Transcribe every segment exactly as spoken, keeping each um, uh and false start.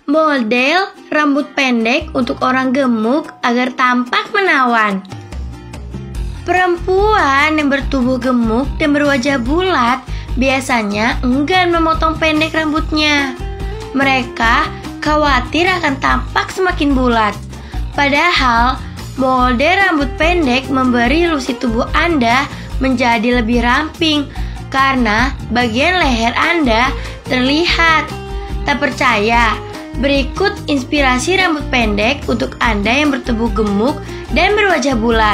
Model rambut pendek untuk orang gemuk agar tampak menawan. Perempuan yang bertubuh gemuk dan berwajah bulat biasanya enggan memotong pendek rambutnya. Mereka khawatir akan tampak semakin bulat. Padahal, model rambut pendek memberi ilusi tubuh Anda menjadi lebih ramping karena bagian leher Anda terlihat. Tak percaya? Berikut inspirasi rambut pendek untuk Anda yang bertubuh gemuk dan berwajah bulat.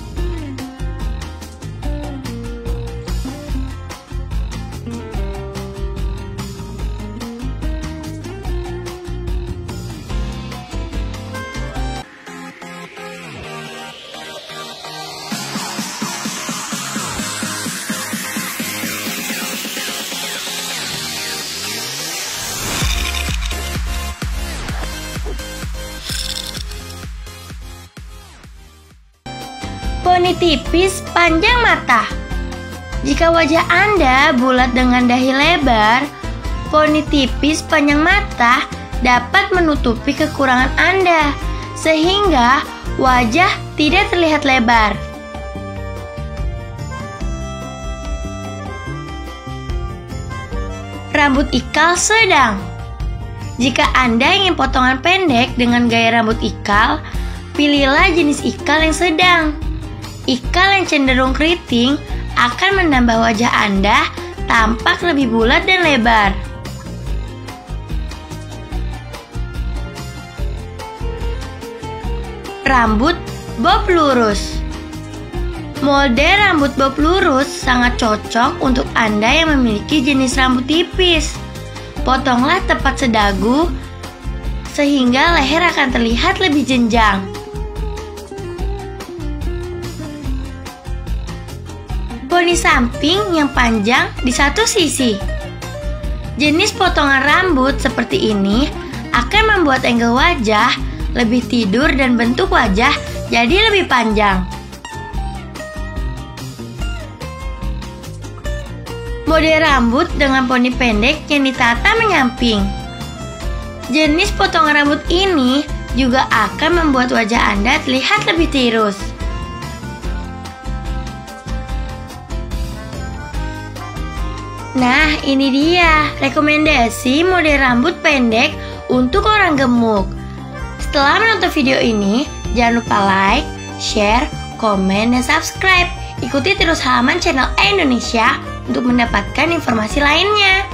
Poni tipis panjang mata. Jika wajah Anda bulat dengan dahi lebar, poni tipis panjang mata dapat menutupi kekurangan Anda, sehingga wajah tidak terlihat lebar. Rambut ikal sedang. Jika Anda ingin potongan pendek dengan gaya rambut ikal, pilihlah jenis ikal yang sedang. Ikal yang cenderung keriting akan menambah wajah Anda tampak lebih bulat dan lebar. Rambut bob lurus. Model rambut bob lurus sangat cocok untuk Anda yang memiliki jenis rambut tipis. Potonglah tepat sedagu sehingga leher akan terlihat lebih jenjang. Poni samping yang panjang di satu sisi. Jenis potongan rambut seperti ini akan membuat angle wajah lebih tidur dan bentuk wajah jadi lebih panjang. Model rambut dengan poni pendek yang ditata menyamping. Jenis potongan rambut ini juga akan membuat wajah Anda terlihat lebih tirus. Nah, ini dia rekomendasi model rambut pendek untuk orang gemuk. Setelah menonton video ini, jangan lupa like, share, komen, dan subscribe. Ikuti terus halaman channel E Indonesia untuk mendapatkan informasi lainnya.